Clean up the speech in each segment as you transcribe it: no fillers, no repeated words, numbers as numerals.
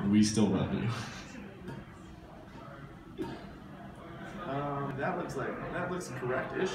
We still love you. That looks correct-ish.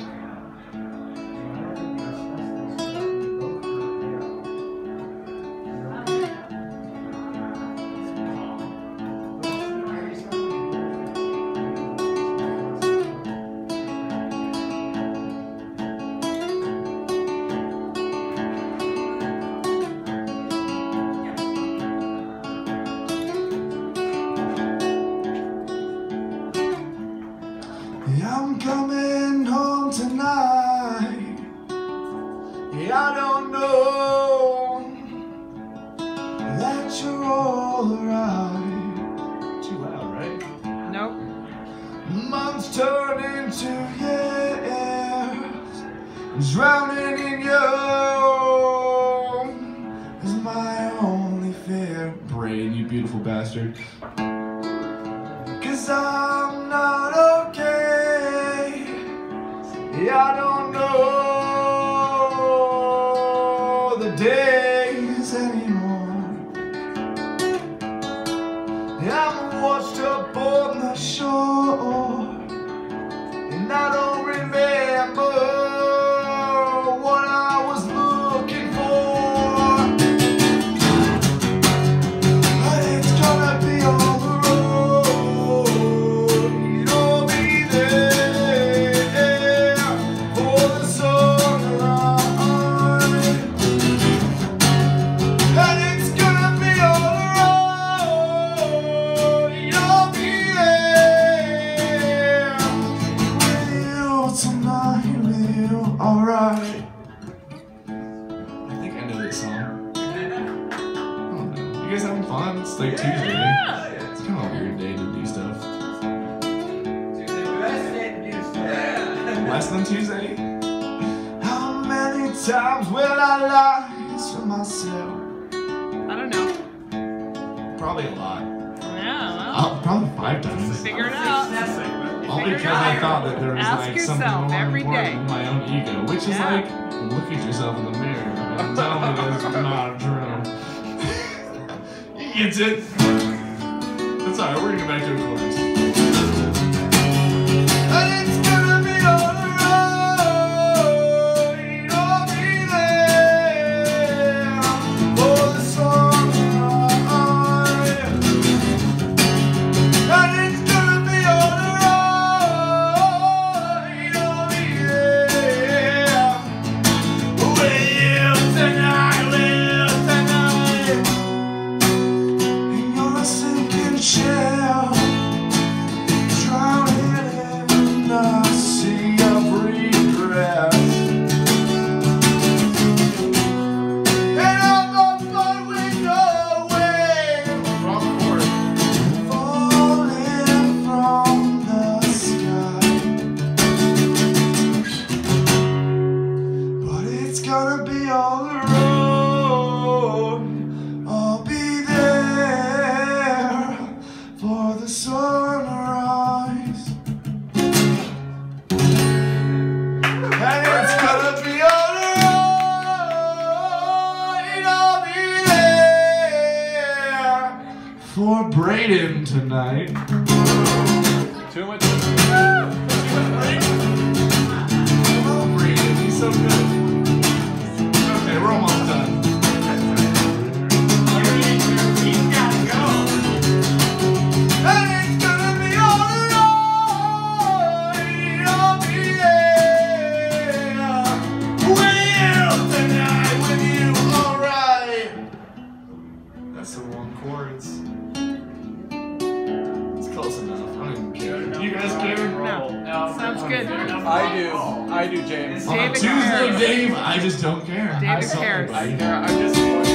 I'm coming home tonight. I don't know that you're alright. Too loud, right? Nope. Months turn into years, drowning in you is my only fear. Braden, you beautiful bastard. 'Cause I'm not okay. I don't know the days anymore. I'm washed up on the shore, and I don't remember what I was looking for. But it's gonna be all the road. You'll be there for the sunrise, and it's gonna be all the road. You'll be there with you tonight, with you, alright. I think I know this song. I don't know. You guys having fun? It's like Tuesday. It's kind of a weird day to do stuff. Less than Tuesday? How many times will I lie to myself? I don't know. Probably a lot. Yeah, Probably 5 well, times. figure it out. All Figure it because I out. thought that there was Ask like something yourself more every important day. than my own ego, which is Yeah. like, look at yourself in the mirror and tell me that's not true. He gets it. That's alright, we're gonna get back to a chorus. And it's gonna be all the road. You'll be there for the sunrise, and it's gonna be all the road. You'll be there with you tonight, and you're a sinking shell, drowning in the sea of regret. And I'm on my window wing, falling from the sky. But it's gonna be all the road. I'll be there for the sunrise, and it's gonna be all the road. I'll be there for Braden tonight. Too much. Oh, Braden, he's so good. Okay, we're almost done. And it's gonna be all the road. I'll be there with you tonight, with you, alright. That's the wrong chords. It's close enough. I don't even care. Do you guys care? No. Sounds good. I do, James. On a David Tuesday, cares. Dave, I just don't care. David Sorry, cares. buddy. I'm just